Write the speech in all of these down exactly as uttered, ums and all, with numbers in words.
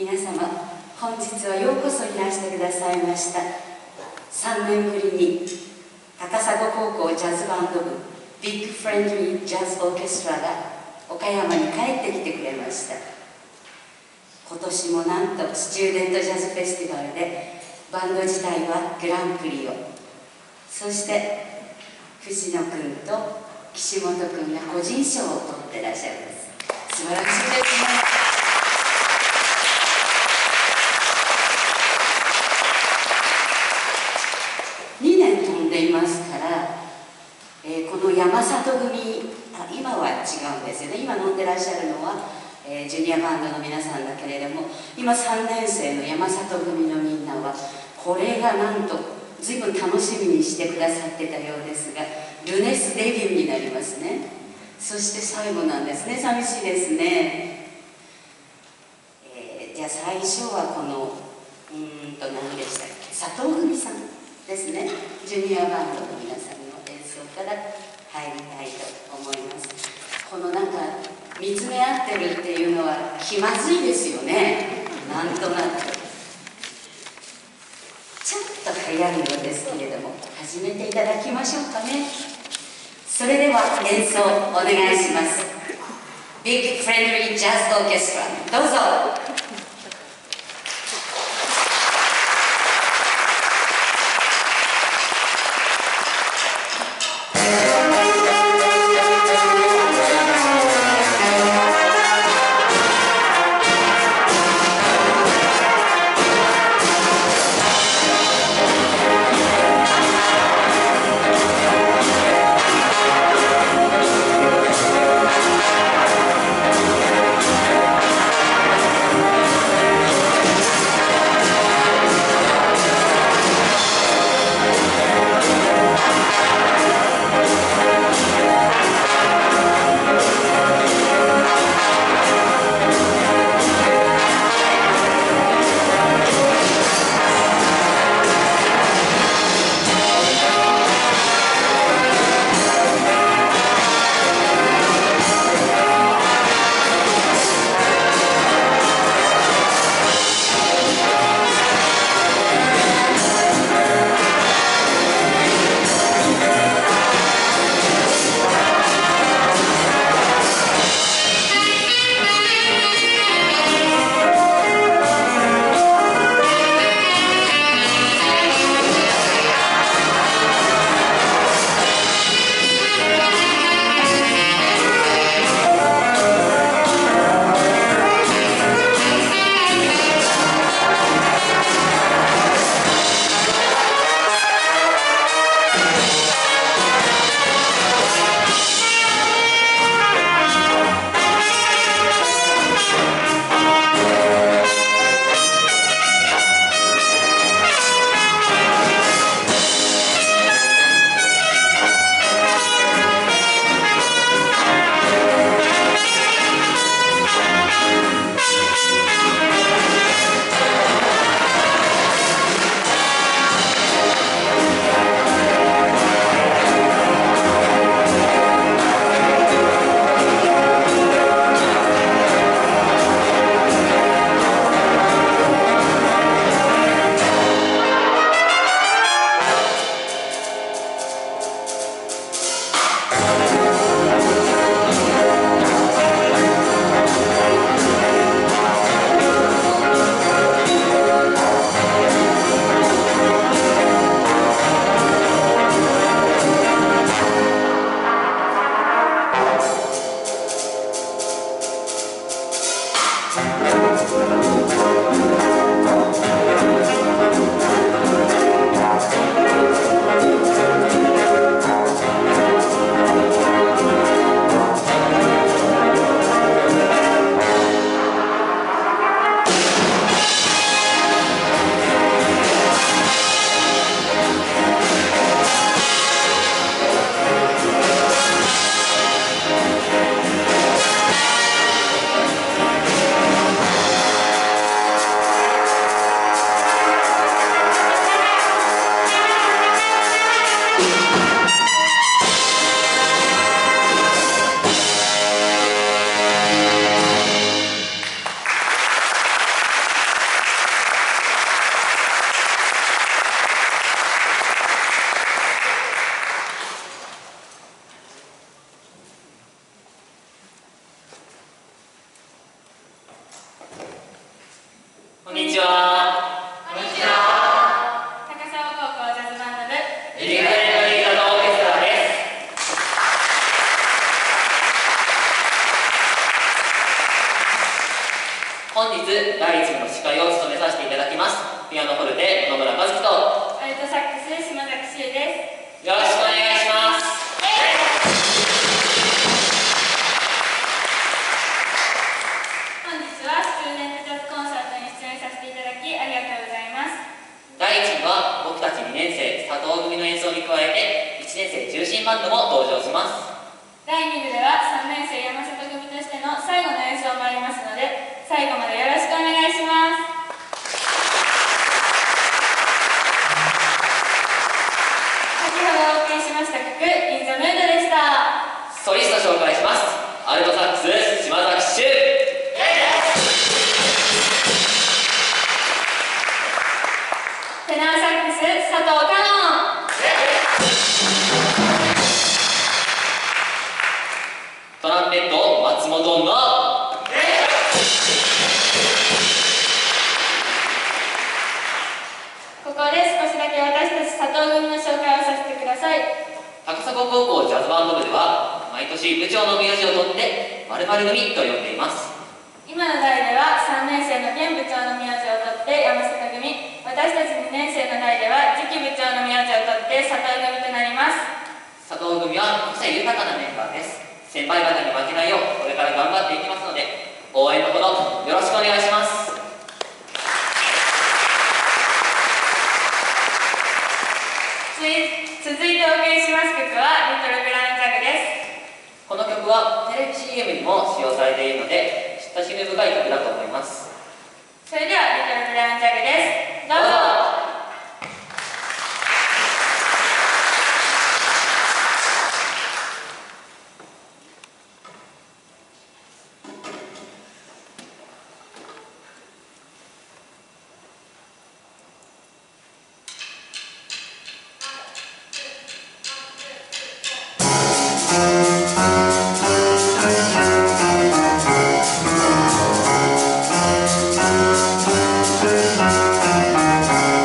皆様、本日はようこそいらしてくださいました。さんねんぶりに高砂高校ジャズバンド部ビッグフレンドリージャズオーケストラが岡山に帰ってきてくれました。今年もなんとスチューデントジャズフェスティバルでバンド自体はグランプリを、そして藤野君と岸本君が個人賞を取ってらっしゃるんです。素晴らしいですね。にねん飛んでいますから、えー、この山里組、あ、今は違うんですよね。今飲んでらっしゃるのは、えー、ジュニアバンドの皆さんだけれども、今さんねん生の山里組のみんなはこれがなんと随分楽しみにしてくださってたようですが、ルネスデビューになりますね。そして最後なんですね。寂しいですね。えー、じゃあ最初はこのうーんと何でしたっけ、佐藤組さんですね。ジュニアバンドの皆さんの演奏から入りたいと思います。このなんか見つめ合ってるっていうのは気まずいですよね。なんとなくちょっと早いのですけれども、始めていただきましょうかね。それでは演奏お願いします。ビッグフレンドリージャズオーケストラ、どうぞ。 進バンドも登場します。 だいに部ではさんねん生山里組としての最後の演奏もありますので、最後までよろしくお願いします。先ほどお送りしました曲「イン・ザ・ムード」でした。 ソリスト紹介します。アルトサックス島崎修、 テナーサックス佐藤香音、 トランペット松本真、 ここで少しだけ私たち佐藤組の紹介をさせてください。 高砂高校ジャズバンド部では毎年部長の名字を取って〇〇組と呼んでいます。 今の代ではさんねん生の現部長の名字を取って山里組、私たちにねん生の代では次期部長の名字を取って佐藤組となります。 佐藤組は個性豊かなメンバーです。先輩方に負けないようこれから頑張っていきますので、応援のほどよろしくお願いします。 続いてお送りします曲は「リトル・ブラウン・ジャグ」です。 この曲はテレビ シーエム にも使用されているので親しみ深い曲だと思います。 それでは「リトル・ブラウン・ジャグ」です。どうぞ。 「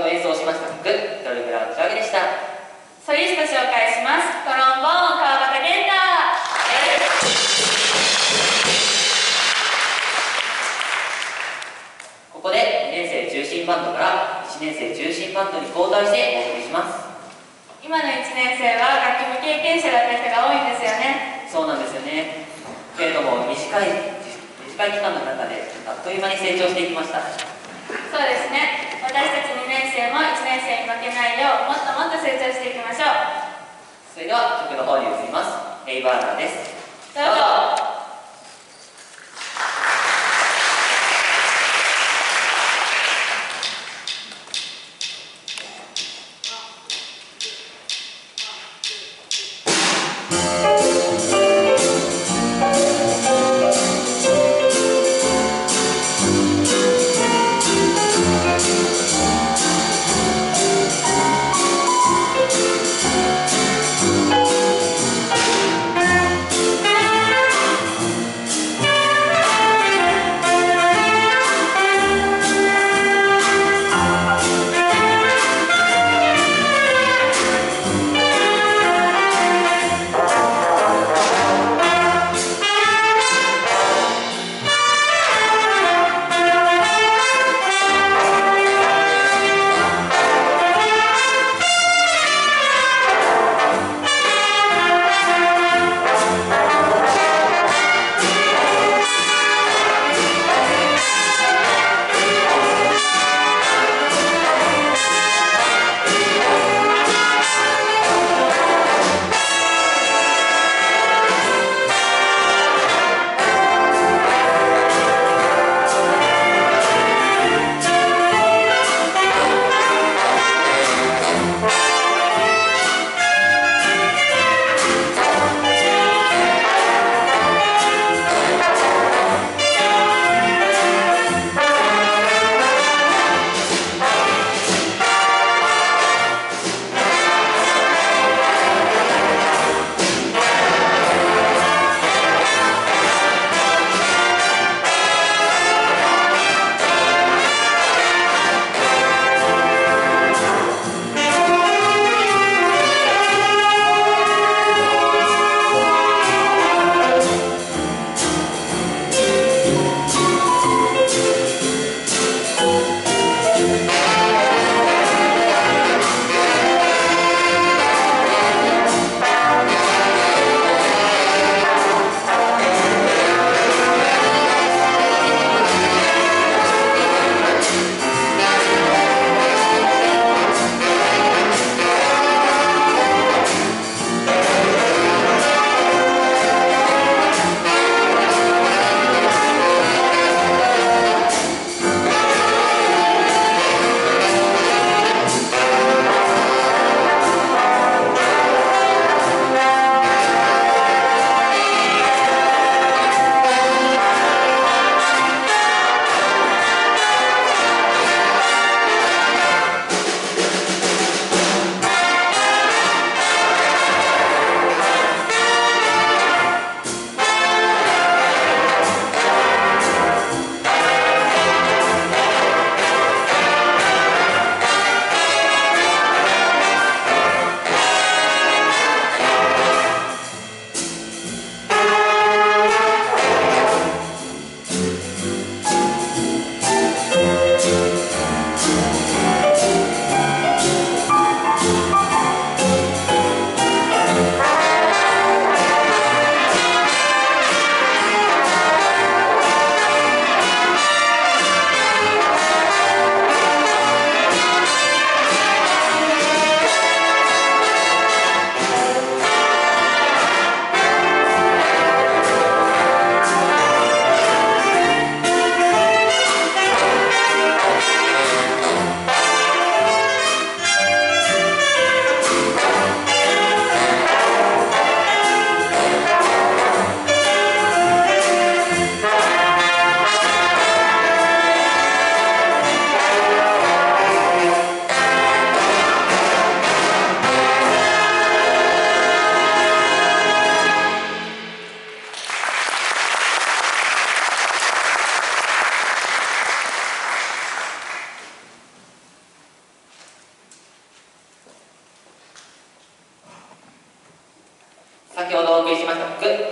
と演奏しました曲「ドルブラ打ち上げ」でした。 ソリスト紹介します。トロンボーン川端健太。 ここでにねん生中心バンドからいちねん生中心バンドに交代してお送りします。 今のいちねん生は楽器未経験者だった人が多いんですよね。 そうなんですよね。けれども短い短い期間の中であっという間に成長していきました。 そうですね。私たちにねん生もいちねん生に負けないようもっともっと成長していきましょう。 それでは曲の方に移ります。ヘイバーナーです。 どうぞ。 「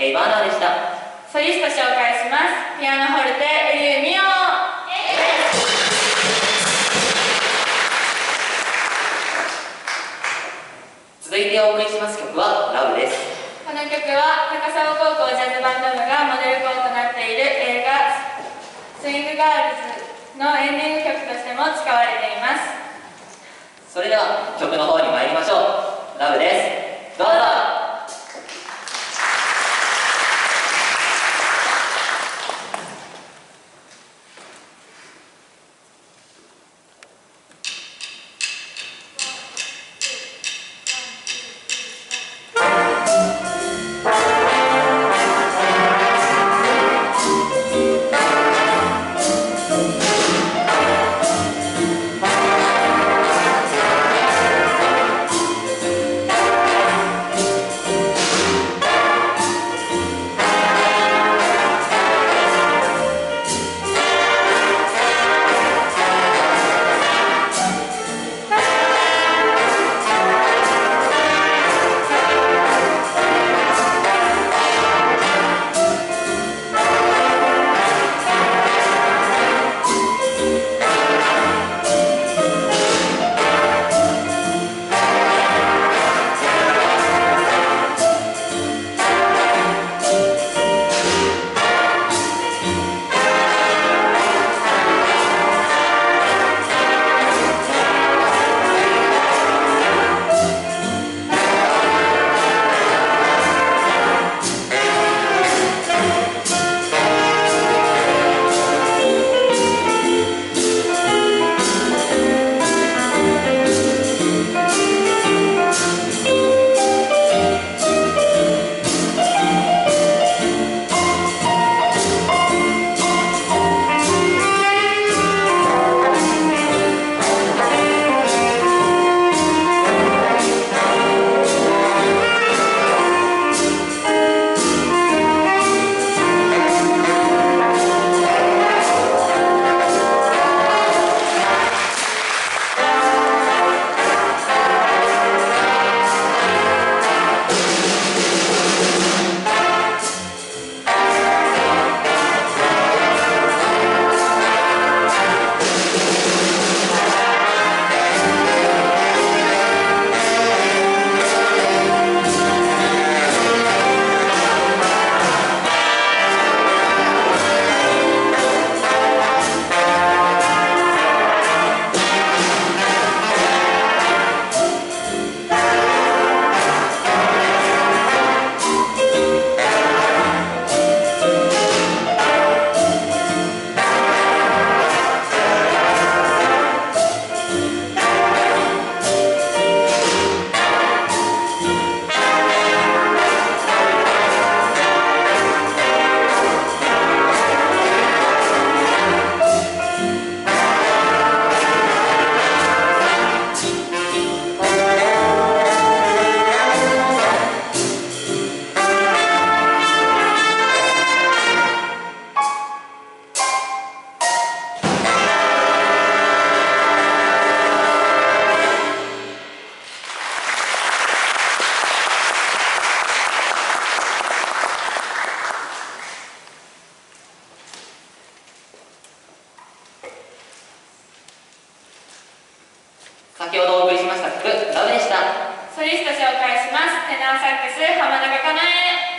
ヘイバーナーでした。 ソリスト紹介します。ピアノホルテエリューミオ。 続いてお送りします曲はラブです。 この曲は高砂高校ジャズバンド部がモデル校となっている映画スイングガールズのエンディング曲としても使われています。 それでは曲の方に参りましょう。ラブです。どうぞ。先ほどお送りしました曲ラブでした。 ソリスト紹介します。テナーサックス浜中かなえ。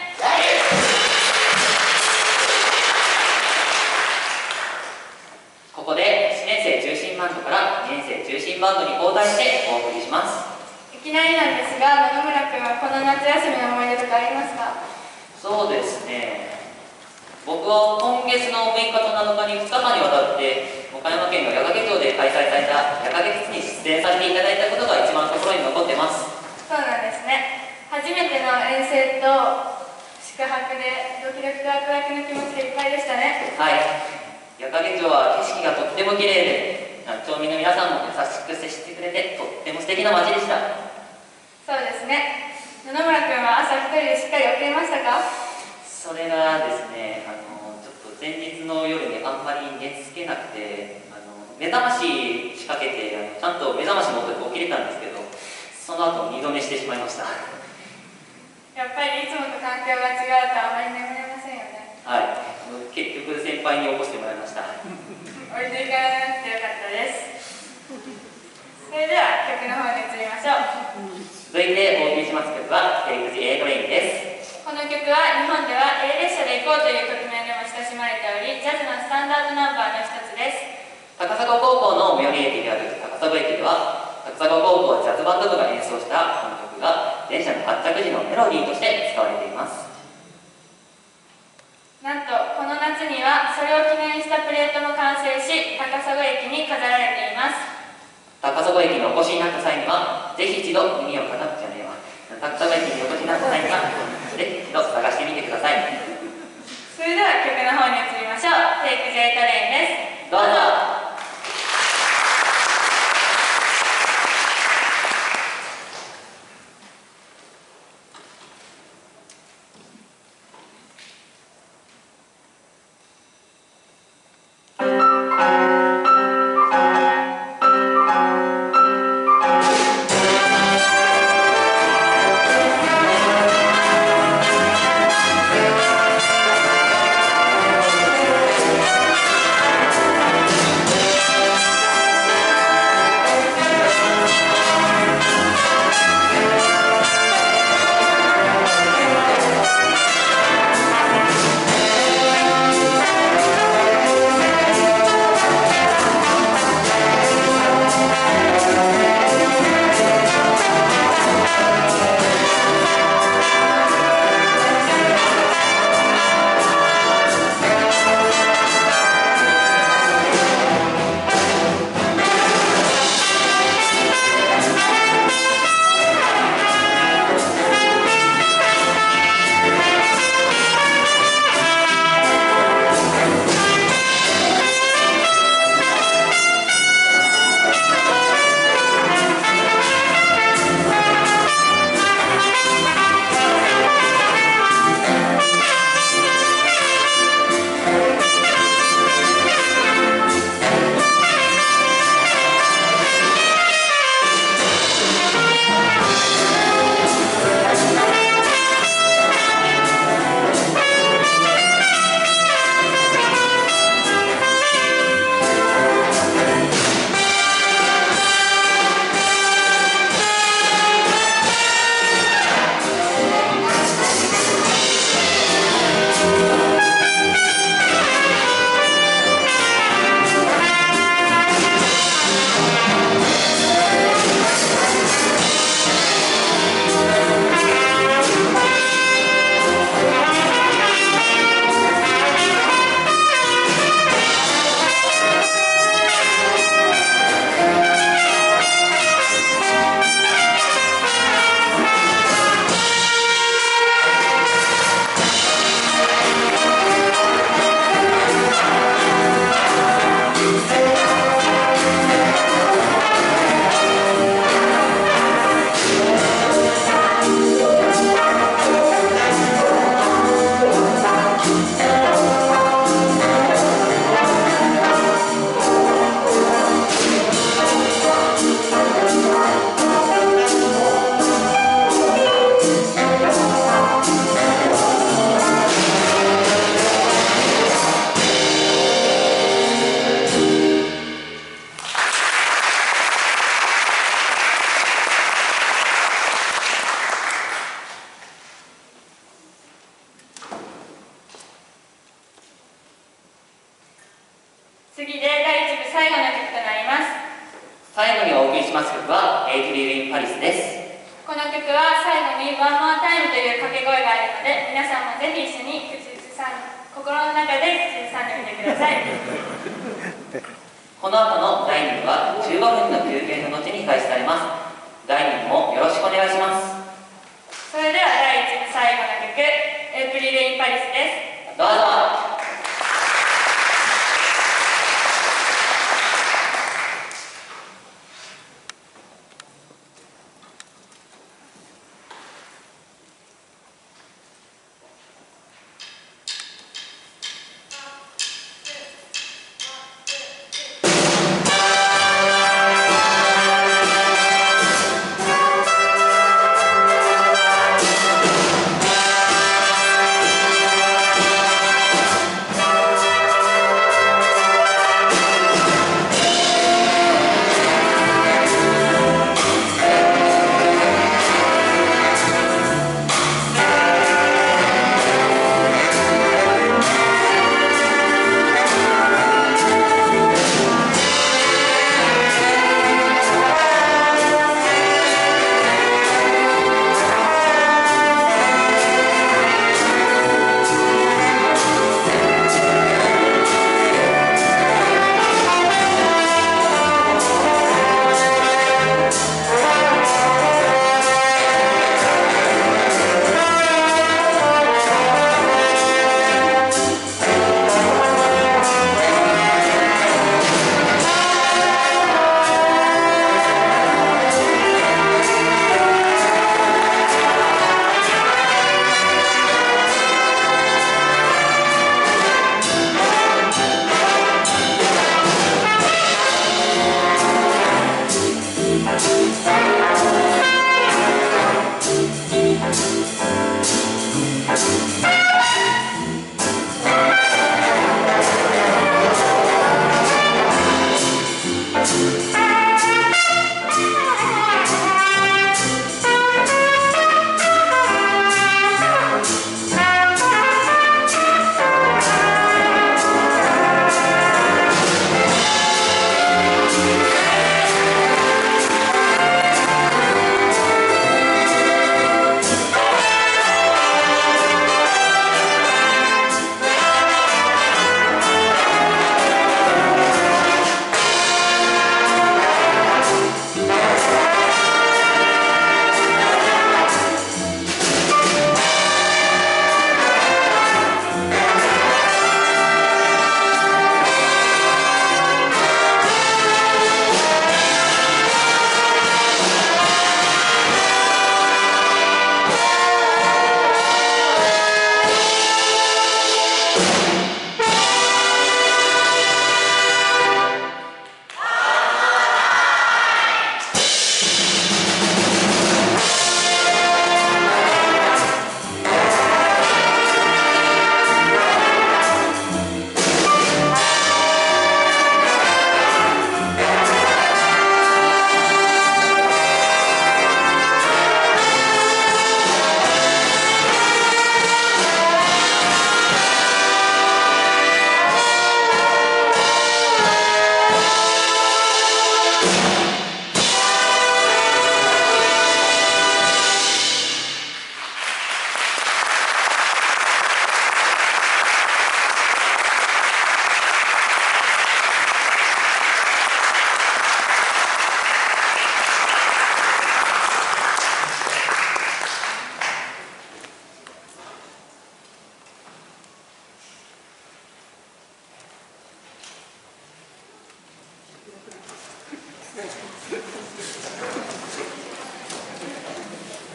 ここでいちねん生中心バンドからにねん生中心バンドに交代してお送りします。 いきなりなんですが、野々村君はこの夏休みの思い出とかありますか？ そうですね、僕は今月のむいかとなのかにふつかかんにわたって岡山県の矢掛町で開催された矢掛フェスに出演させていただいたことが一番心に残ってます。 そうなんですね。初めての遠征と宿泊でドキドキとワクワクの気持ちでいっぱいでしたね。 はい、矢掛町は景色がとっても綺麗で、町民の皆さんも優しく接してくれてとっても素敵な街でした。 そうですね。野々村君は朝一人でしっかり起きれましたか？ それがですね、あのちょっと前日の夜にあんまり寝つけなくて、あの目覚まし仕掛けてあのちゃんと目覚ましの音で起きれたんですけど、その後二度寝してしまいました。 やっぱりいつもと環境が違うとあまり眠れませんよね。 はい、結局先輩に起こしてもらいました。 置いていかなくてよかったです。それでは曲の方に移りましょう。 続いてお送りします曲はテイクジ A トレインです。 この曲は日本では A 列車で行こうという曲名でも親しまれており、ジャズのスタンダードナンバーの一つです。 高砂高校の最寄り駅である高砂駅では、高砂高校ジャズバンド部が演奏したこの曲が電車の発着時のメロディーとして使われています。 なんとこの夏にはそれを記念したプレートも完成し、高砂駅に飾られています。 高砂駅にお越しになった際には、ぜひ一度耳を傾けじゃねえわ。高砂駅にお越しになった際には、ぜひ一度探してみてください。 それでは曲の方に移りましょう。テイク J トレインです。 どうぞ。 次でだいいち部最後の曲となります。 最後にお送りします曲は「エイプリル・イン・パリス」です。 この曲は最後に「ワンモアタイム」という掛け声があるので、皆さんもぜひ一緒に口ずさん心の中で口ずさんでみてください。 この後のだいに部はじゅうごふんの休憩の後に開始されます。だいに部もよろしくお願いします。 それではだいいち部最後の曲「エイプリル・イン・パリス」です。 どうぞ。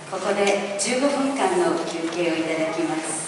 ここでじゅうごふんかんの休憩をいただきます。